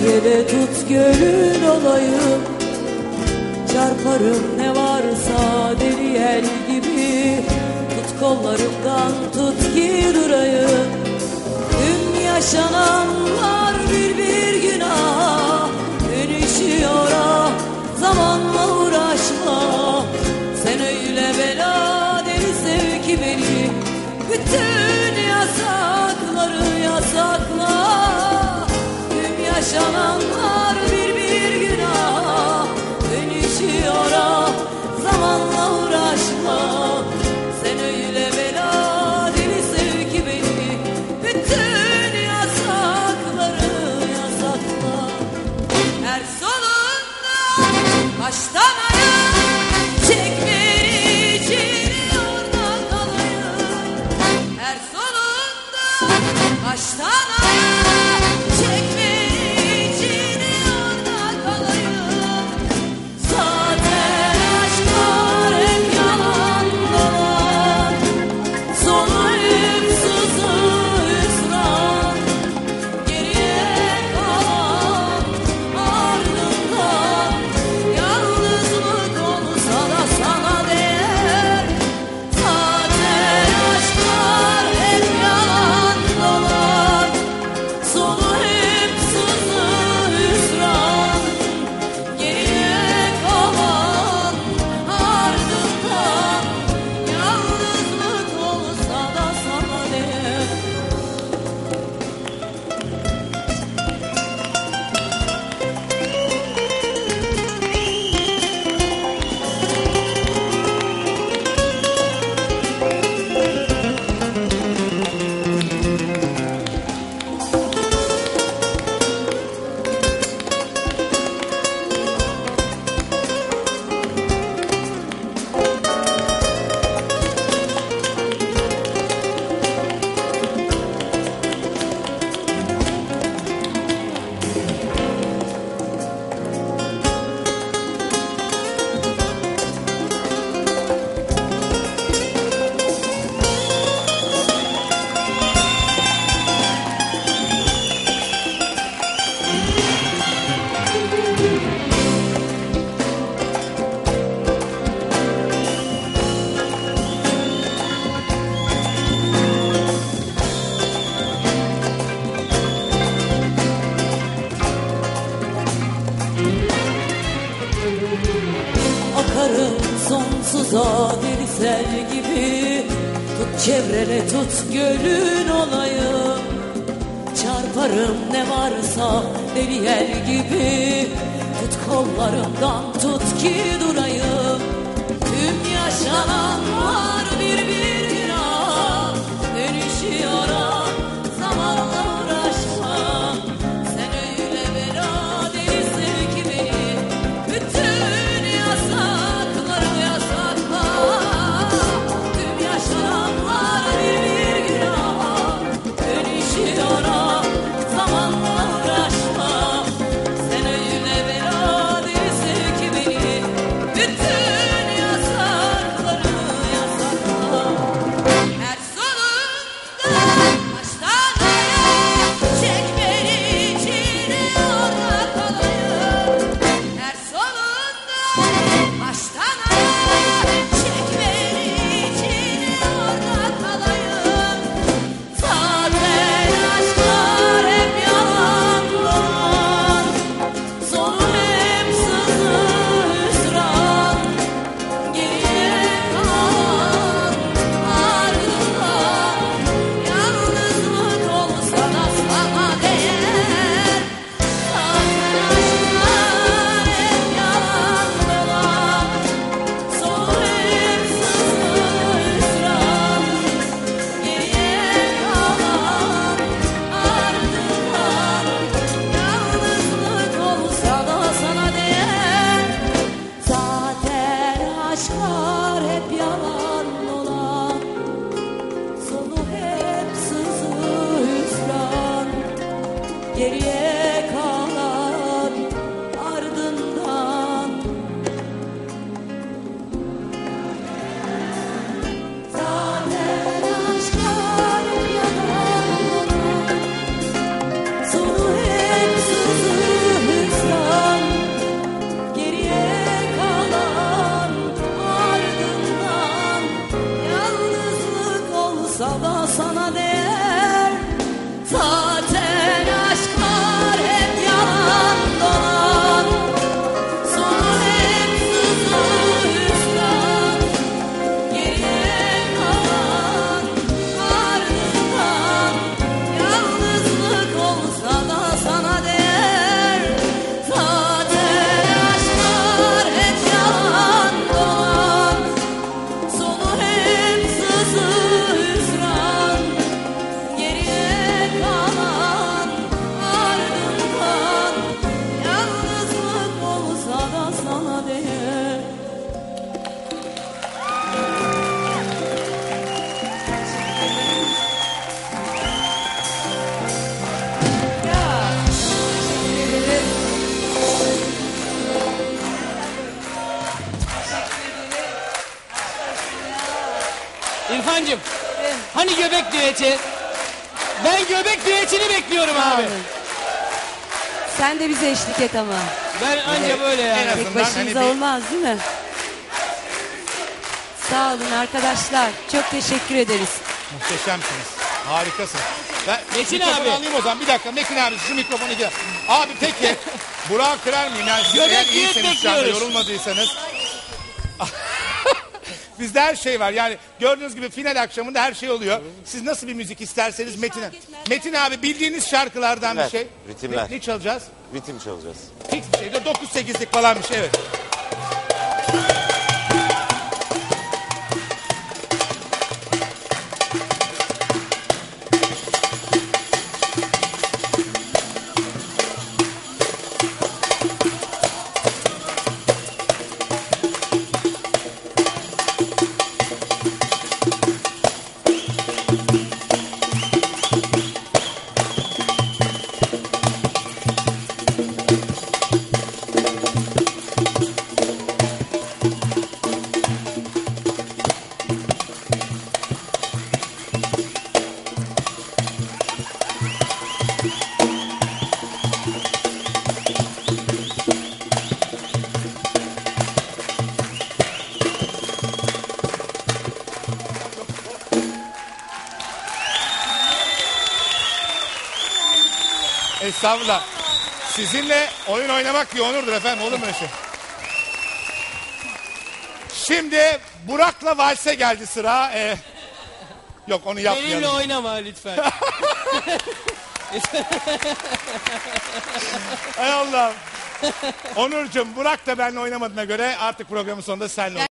çevrede tut gönül olayım. Çarparım ne varsa deli el gibi. Tut kollarımdan tut ki durayım. Tüm yaşananlar bir bir günah. Dönüşüyor ah, zamanla uğraşma. Sen öyle bela deli sev ki beni. Bütün yasakları yasakla. Tüm yaşananlar bir bir günah. Dönüşüyor ah, zamanla uğraşma. Sen öyle bela deli sev ki beni. Bütün yasakları yasakla. Her solunda baştan ayağa çek beni içeri oradan kalayım. Her solunda baştan ayağa çek beni içeri oradan kalayım. Zaten aşklar hep yalan dolan. Sonu hırsızı hüsran. Geriye kalan ardından yalnızlık olsa da sana değer. Zaten aşklar hep yalan dolan. Sonu hırsızı hüsran. Geriye kalan ardından yalnızlık olsa da sana değer. Akarım sonsuza deli sel gibi. Tut çevrene tut gölün olayım. Çarparım ne varsa deli el gibi. Tut kollarımdan tut ki durayım. Tüm yaşananlar bir bir günah. Dönüşüyor ah, zamanla uğraşma. Sen öyle bela deli sev ki beni. Bütün yasakları yasakla. Tüm yaşananlar bir bir günah. Dönüşüyor ah, zamanla uğraşma. Sen öyle bela deli sev ki beni. sadeye. İrfancığım, hani göbek düeti? Ben göbek düetini bekliyorum abi. Sen de bize eşlik et ama. Ben anca böyle yani. En Tek azından başınıza hani bir- olmaz değil mi? Sağ olun arkadaşlar. Çok teşekkür ederiz. Muhteşemsiniz. Harikasınız. Ben Metin mikrofonu abi. alayım o zaman. Bir dakika Metin abi şu mikrofonu gel. Abi peki Burak'ı kırar mıyım? Yani siz Göbek eğer diyet iyiyseniz şu anda bekliyoruz. yorulmadıysanız. Bizde her şey var. Yani gördüğünüz gibi final akşamında her şey oluyor. Siz nasıl bir müzik isterseniz Metin abi bildiğiniz şarkılardan bir şey. Ritimler. Ne çalacağız? Ritim çalacağız. Fix bir şey. 9-8'lik falan bir şey evet. Estağfurullah. Sizinle oyun oynamak bir onurdur efendim. Olur mu öyle şey? Şimdi Burak'la valse geldi sıra. Yok onu yapmayalım. Benimle oynama lütfen. Hay Allah'ım. Onurcuğum Burak da benimle oynamadığına göre artık programın sonunda seninle